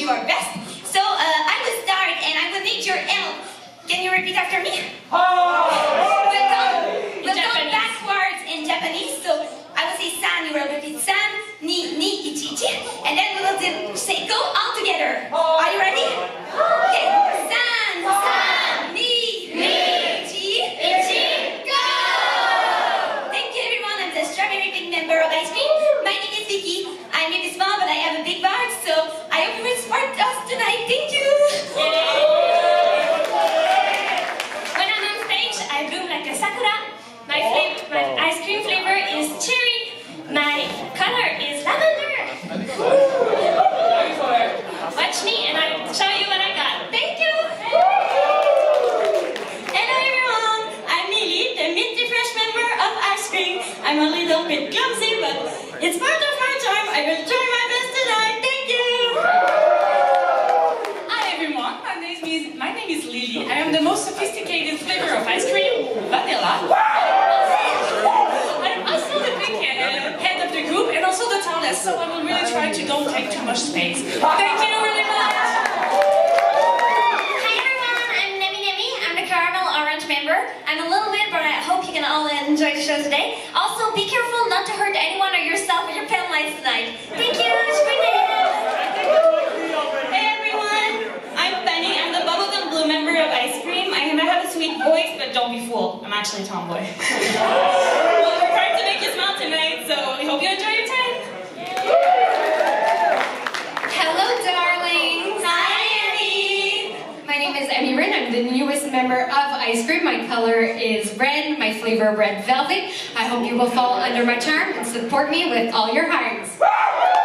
our best. So I will start and I will need your help. Can you repeat after me? We'll go backwards in Japanese. So I will say san, you will repeat san, ni, ichi, ichi. And then we will say go all together. Are you ready? Okay. San, ni, ichi, ichi, go! Thank you everyone. I'm the Strawberry Big member of Ice Cream. My name is Vicky. I may be small, but I have a big heart, so I hope you will support us tonight. Thank you. When I'm on stage, I bloom like a sakura. My ice cream flavor is cherry. My color is lavender. Watch me and I'll show you what I got. Thank you. Hello everyone. I'm Millie, the minty fresh member of Ice Cream. I'm a little bit clumsy, but it's part of my charm. I will try my best tonight. Thank you. Hi everyone. My name is Lili. I am the most sophisticated flavor of ice cream, vanilla. I'm also the big head of the group and also the tallest, so I will really try to don't take too much space. Thank you really much. Hi everyone, I'm Nemi. I'm the caramel orange member. I'm a little bit, but I hope you can all enjoy the show today. Also, be careful not to hurt anyone or yourself with your pen lights tonight. Thank you. Hey everyone. I'm Fani. I'm the Bubblegum Blue member of Ice Cream. I might have a sweet voice, but don't be fooled. I'm actually a tomboy. Well, we're trying to make you smile tonight, so we hope you enjoy your time. Hello, darlings. Hi, Annie. My name is Emmy Rin. I'm the newest member of Ice Cream. My color is red. My flavor, red velvet. I hope you will fall under my charm and support me with all your hearts.